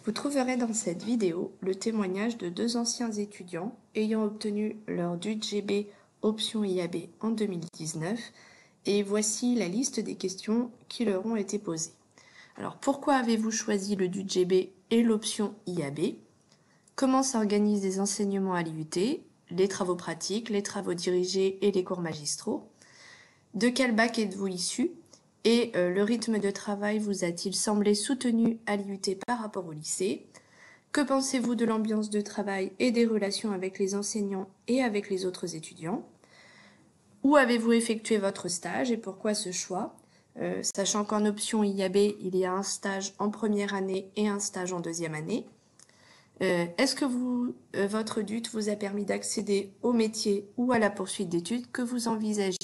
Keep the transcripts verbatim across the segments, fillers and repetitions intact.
Vous trouverez dans cette vidéo le témoignage de deux anciens étudiants ayant obtenu leur D U T G B option I A B en deux mille dix-neuf et voici la liste des questions qui leur ont été posées. Alors pourquoi avez-vous choisi le D U T G B et l'option I A B? Comment s'organisent les enseignements à l'I U T, les travaux pratiques, les travaux dirigés et les cours magistraux? De quel bac êtes-vous issu? Et euh, le rythme de travail vous a-t-il semblé soutenu à l'I U T par rapport au lycée? Que pensez-vous de l'ambiance de travail et des relations avec les enseignants et avec les autres étudiants? Où avez-vous effectué votre stage et pourquoi ce choix? euh, Sachant qu'en option I A B, il y a un stage en première année et un stage en deuxième année. Euh, Est-ce que vous, euh, votre D U T vous a permis d'accéder au métier ou à la poursuite d'études que vous envisagiez?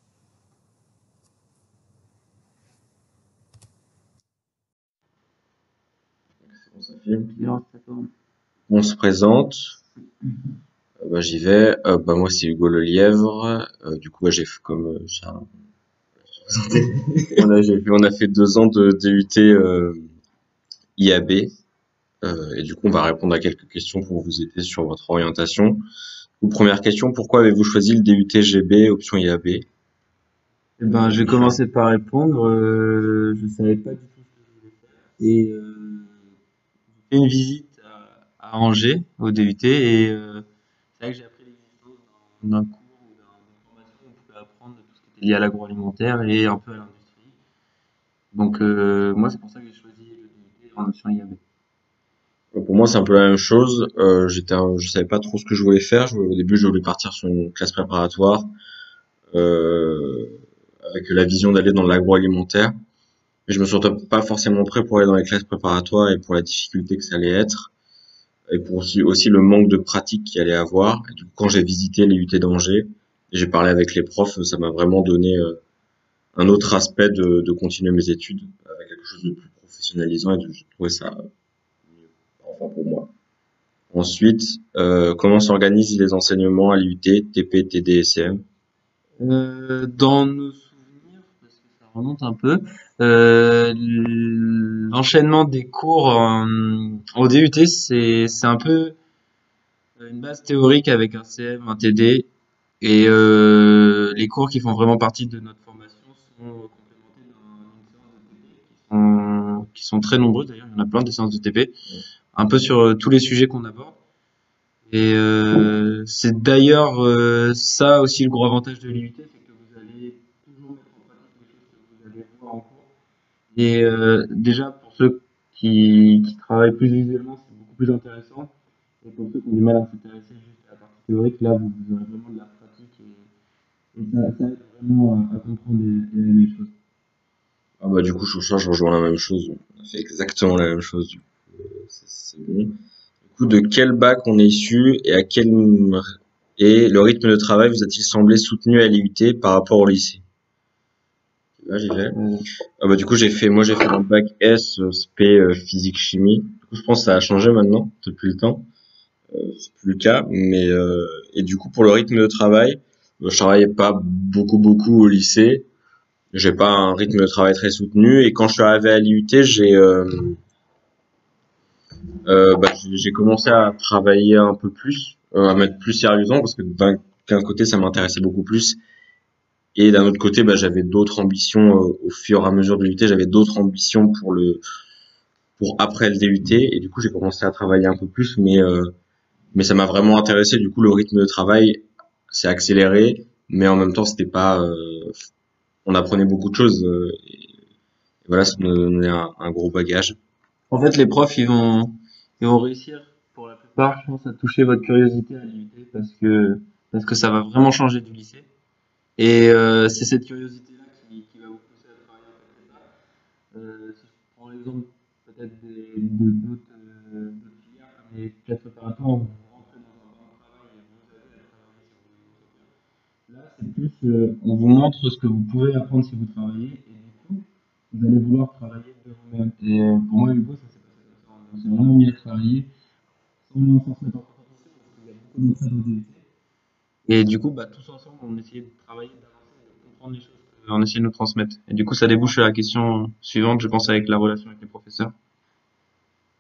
On s'affirme. On se présente. Euh, bah, j'y vais. Euh, bah, moi, c'est Hugo Lelièvre. Euh, du coup, bah, j'ai fait comme euh, Charles. on, a, j'ai fait, on a fait deux ans de D U T euh, I A B. Euh, et du coup, on va répondre à quelques questions pour vous aider sur votre orientation. Donc, première question, pourquoi avez-vous choisi le D U T G B option I A B? Eh ben, je vais commencer par répondre. Euh, je savais pas du tout ce que je voulais faire. Et euh, j'ai fait une visite à, à Angers au D U T et euh, c'est là que j'ai appris l'existence d'un d'un cours ou d'un- d'une formation où on pouvait apprendre tout ce qui était lié à l'agroalimentaire et un peu à l'industrie. Donc euh, moi, c'est pour ça que j'ai choisi le D U T en option I A B. Pour moi, c'est un peu la même chose. Euh, j'étais, un- je savais pas trop ce que je voulais faire. Je- au début, je voulais partir sur une classe préparatoire euh, avec la vision d'aller dans l'agroalimentaire. Mais je me sentais pas forcément prêt pour aller dans les classes préparatoires et pour la difficulté que ça allait être et pour aussi, aussi le manque de pratique qu'il allait avoir. Et du coup, quand j'ai visité les U T d'Angers et j'ai parlé avec les profs, ça m'a vraiment donné euh, un autre aspect de, de continuer mes études avec quelque chose de plus professionnalisant et de, je trouvais ça mieux, enfin pour moi. Ensuite, euh, comment s'organisent les enseignements à l'I U T, T P, T D et C M? Euh, dans nos souvenirs, parce que ça remonte un peu, euh, l'enchaînement des cours en- au D U T, c'est c'est un peu une base théorique avec un C M, un T D, et euh, les cours qui font vraiment partie de notre formation sont complémentés d'un- d'une séance de T P qui sont, qui sont très nombreuses d'ailleurs, il y en a plein des séances de T P, un peu sur euh, tous les sujets qu'on aborde. Et euh, c'est d'ailleurs euh, ça aussi le gros avantage de l'I U T, c'est que vous allez toujours mettre en pratique les choses que vous allez voir en cours. Et euh, déjà pour ceux qui, qui travaillent plus visuellement, c'est beaucoup plus intéressant. Et pour ceux qui ont du mal à s'intéresser juste à la partie théorique, là vous, vous aurez vraiment de la pratique et, et ça, ça aide vraiment à, à comprendre et, et à aimer les choses. Ah bah du coup, sur ça, je rejoins la même chose. On a fait exactement la même chose. Du coup, c'est c'est bon. Du coup, de quel bac on est issu et à quel et le rythme de travail vous a-t-il semblé soutenu à l'I U T par rapport au lycée? Là, j'y vais. Euh, Ah bah du coup, j'ai fait, moi, j'ai fait un bac S, euh, spé, euh, physique chimie. Du coup, je pense que ça a changé maintenant depuis le temps. Euh, c'est plus le cas, mais euh, et du coup, pour le rythme de travail, euh, je travaillais pas beaucoup beaucoup au lycée. J'ai pas un rythme de travail très soutenu et quand je suis arrivé à l'I U T, j'ai euh, euh, bah, j'ai j'ai commencé à travailler un peu plus, euh, à mettre plus sérieusement parce que d'un d'un côté ça m'intéressait beaucoup plus et d'un autre côté bah, j'avais d'autres ambitions euh, au fur et à mesure de l'I U T, j'avais d'autres ambitions pour le pour après le D U T et du coup j'ai commencé à travailler un peu plus mais euh, mais ça m'a vraiment intéressé, du coup le rythme de travail s'est accéléré mais en même temps c'était pas euh, on apprenait beaucoup de choses euh, et voilà, ça nous donnait un, un gros bagage. En fait, les profs, ils vont, ils vont réussir, pour la plupart, je pense, à toucher votre curiosité à l'I U T parce que, parce que ça va vraiment changer du lycée. Et euh, c'est cette curiosité-là qui, qui va vous pousser à travailler en fait. C'est ça. Euh, si je prends l'exemple peut-être des, de d'autres euh, d'autres filières comme les classes préparatoires, où vous rentrez dans un banc de travail et vous avez à travailler sur vos entretiens. Là, c'est plus, euh, on vous montre ce que vous pouvez apprendre si vous travaillez et du coup, vous allez vouloir travailler de vous-même. Et euh, pour moi, Hugo, ça s'est passé comme ça. On s'est vraiment mis à travailler sans, sans se mettre en compétition parce qu'il y a beaucoup d'entraide au D U T. Et du coup, bah, tous ensemble, on essayait de travailler, d'avancer, de comprendre les choses qu'on essayait de nous transmettre. Et du coup, ça débouche à la question suivante, je pense, avec la relation avec les professeurs.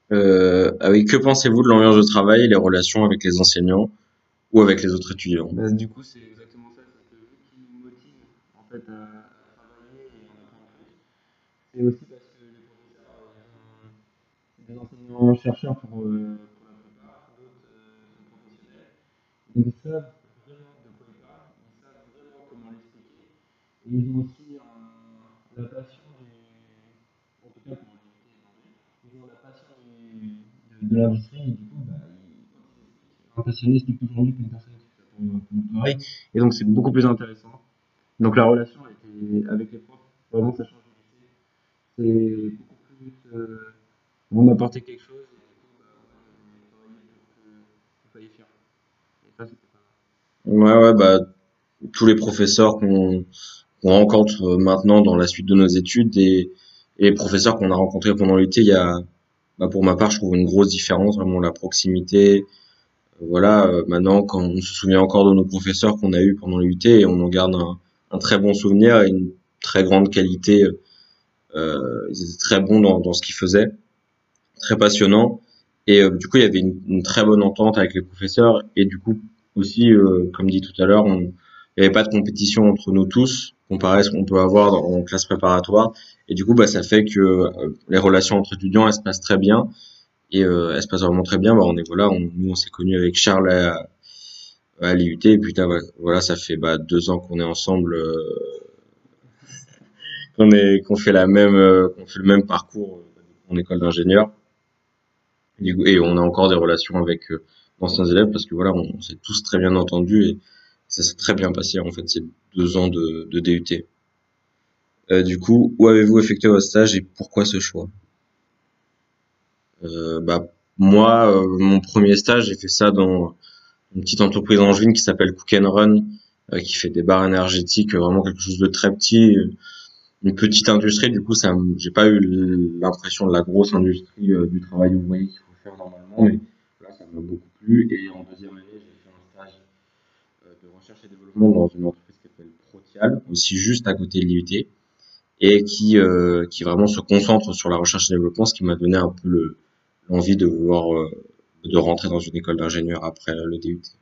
Euh, ah oui, que pensez-vous de l'ambiance de travail et les relations avec les enseignants ou avec les autres étudiants? Bah, du coup, c'est exactement ça, c'est que vu qui nous motive en fait à, à travailler et en apprendre plus. C'est aussi parce que les professeurs, euh, c'est des enseignants chercheurs pour, euh, pour la plupart, d'autres euh, sont professionnels. Donc ils savent vraiment de quoi ils parlent, ils savent vraiment comment l'expliquer. Et ils ont aussi un- la passion du, en tout cas pour l'unité d'Angers, ils ont la passion du, de, de l'industrie et du coup, bah, ils, quand ils expliquent, un passionné explique toujours mieux qu'une personne qui fait ça pour, pour le travail. Et donc c'est beaucoup plus intéressant. Donc la relation était, avec les profs, vraiment ça change du lycée. C'est beaucoup plus, euh, vous m'apportez quelque chose et du coup, bah, moi je vais travailler pour que vous soyez fiers. Et ça c'était pas Ouais, ouais, bah, tous les professeurs qu'on qu'on rencontre euh, maintenant dans la suite de nos études et, et les professeurs qu'on a rencontrés pendant l'été, il y a, bah, pour ma part, je trouve une grosse différence, vraiment la proximité. Euh, Voilà, euh, maintenant, quand on se souvient encore de nos professeurs qu'on a eus pendant l'U T et on en garde un, un très bon souvenir et une très grande qualité. Euh, ils étaient très bons dans, dans ce qu'ils faisaient, très passionnants. Et euh, du coup, il y avait une, une très bonne entente avec les professeurs. Et du coup, aussi, euh, comme dit tout à l'heure, on, il n'y avait pas de compétition entre nous tous, comparé à ce qu'on peut avoir dans, en classe préparatoire. Et du coup, bah, ça fait que euh, les relations entre étudiants, elles se passent très bien. Et euh, elles se passent vraiment très bien. Bah, on est voilà, on, nous, on s'est connus avec Charles à, à l'I U T. Et puis là, voilà, ça fait bah, deux ans qu'on est ensemble, euh, qu'on est, qu'on fait la même, euh, qu'on fait le même parcours euh, en école d'ingénieur. Et, du coup- et on a encore des relations avec euh, d'anciens élèves parce que voilà, on, on s'est tous très bien entendus et ça s'est très bien passé en fait ces deux ans de, de D U T. Euh, du coup, où avez-vous effectué votre stage et pourquoi ce choix? Euh, bah moi, euh, mon premier stage, j'ai fait ça dans une petite entreprise angevine qui s'appelle Cook and Run, euh, qui fait des barres énergétiques, euh, vraiment quelque chose de très petit, euh, une petite industrie. Du coup, ça, m- j'ai pas eu l'impression de la grosse industrie euh, du travail ouvrier qu'il faut faire normalement, mais là, ça m'a beaucoup plu. Et en deuxième année, j'ai fait un stage euh, de recherche et développement dans une entreprise qui s'appelle Protial, aussi juste à côté de l'I U T, et qui, euh, qui vraiment se concentre sur la recherche et développement, ce qui m'a donné un peu le, l'envie de vouloir euh, de rentrer dans une école d'ingénieur après le D U T.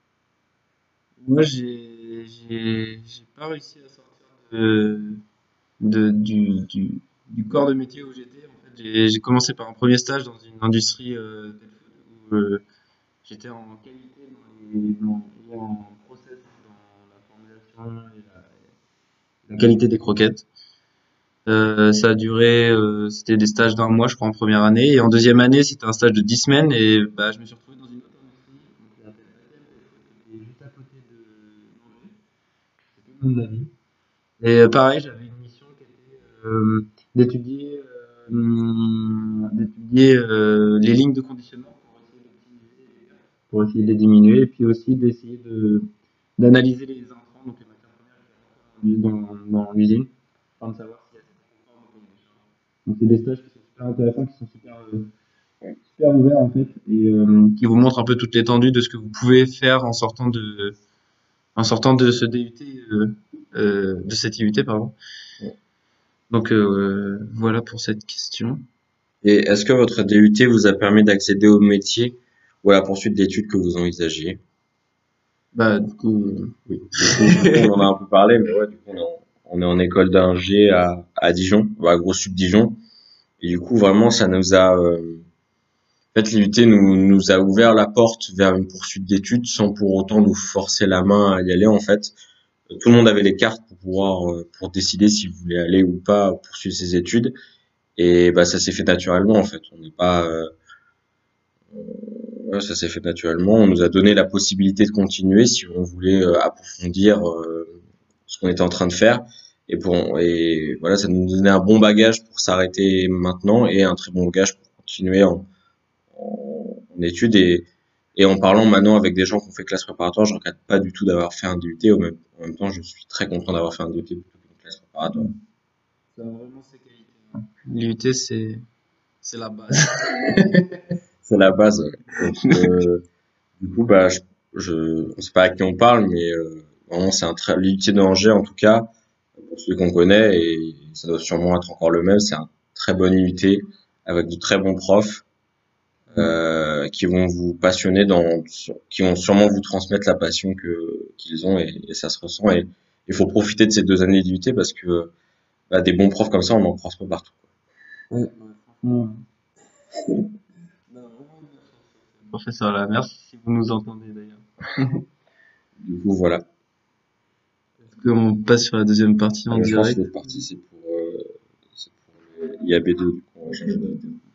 moi, j'ai j'ai j'ai pas réussi à sortir de, de du, du, du corps de métier où j'étais. En fait, j'ai j'ai commencé par un premier stage dans une industrie euh, pet food où euh, j'étais en qualité dans les dans, et en process dans la formulation et la, la qualité des croquettes. Euh, ça a duré, euh, c'était des stages d'un mois, je crois, en première année. Et en deuxième année, c'était un stage de dix semaines. Et bah, je me suis retrouvé dans une autre industrie, donc qui s'appelle A D M, qui est juste à côté de Angers. C'est tout le nom de la vie. Et euh, pareil, j'avais une mission qui était euh, d'étudier euh, d'étudier euh, les lignes de conditionnement pour essayer d'optimiser les gains, pour essayer de les diminuer, et puis aussi d'essayer de d'analyser les intrants, donc les matières premières dans, dans l'usine, afin de savoir si elles sont conformes au cahier des charges. Donc c'est des stages qui sont super intéressants, qui sont super euh, super ouverts en fait, et euh, qui vous montrent un peu toute l'étendue de ce que vous pouvez faire en sortant de en sortant de ce D U T, euh, euh, de cette I U T, pardon. Donc euh, voilà pour cette question. Et est-ce que votre D U T vous a permis d'accéder au métier ou à la poursuite d'études que vous envisagez? Bah du coup, Oui. Du coup, on en a un peu parlé, mais ouais, du coup, on est en, on est en école d'ingé à, à Dijon, à Gros Sud Dijon. Et du coup, vraiment, ça nous a, euh, en fait, l'I U T nous, nous a ouvert la porte vers une poursuite d'études sans pour autant nous forcer la main à y aller, en fait. Euh, Tout le monde avait les cartes pour pouvoir, euh, pour décider s'il voulait aller ou pas poursuivre ses études. Et bah, ça s'est fait naturellement, en fait. On n'est pas, euh, ouais, ça s'est fait naturellement. On nous a donné la possibilité de continuer si on voulait euh, approfondir euh, ce qu'on était en train de faire. Et pour et voilà, ça nous donnait un bon bagage pour s'arrêter maintenant et un très bon bagage pour continuer en, en, en études. Et, et en parlant maintenant avec des gens qui ont fait classe préparatoire, je regrette pas du tout d'avoir fait un D U T. Au même, en même temps, je suis très content d'avoir fait un D U T plutôt qu'une classe préparatoire. ça a vraiment ses qualités. Hein. L'I U T c'est c'est la base. C'est la base. Ouais. Donc, euh, du coup, bah, je, je, on sait pas à qui on parle, mais euh, vraiment, c'est un très, l'U T d'Angers en tout cas, pour celui qu'on connaît, et ça doit sûrement être encore le même. C'est un très bon I U T avec de très bons profs. euh, qui vont vous passionner dans, qui vont sûrement vous transmettre la passion que qu'ils ont et, et ça se ressent. Et il faut profiter de ces deux années d'I U T parce que bah, des bons profs comme ça, on en croise pas partout. Ouais, ouais, franchement. Professeur là, merci si vous nous entendez d'ailleurs. Du coup, voilà. Est-ce qu'on passe sur la deuxième partie en Alors, je pense que direct? l'autre partie, c'est pour, euh, c'est pour l'I A B deux, du coup, on va changer de